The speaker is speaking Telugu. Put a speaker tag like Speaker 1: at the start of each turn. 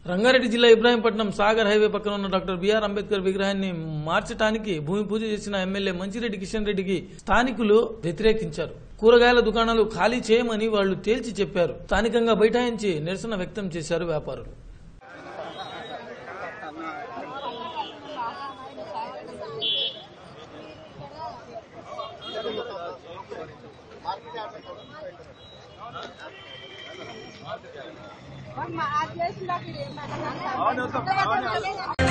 Speaker 1: రంగారెడ్డి జిల్లా ఇబ్రాహీంపట్నం సాగర్ హైవే పక్కన ఉన్న డాక్టర్ బిఆర్ అంబేద్కర్ విగ్రహాన్ని మార్చడానికి భూమి పూజ చేసిన ఎమ్మెల్యే మంచిరెడ్డి కిషన్ రెడ్డికి స్థానికులు వ్యతిరేకించారు. కూరగాయల దుకాణాలు ఖాళీ చేయమని వాళ్లు తేల్చి చెప్పారు. స్థానికంగా బైఠాయించి నిరసన వ్యక్తం చేశారు వ్యాపారులు.
Speaker 2: आज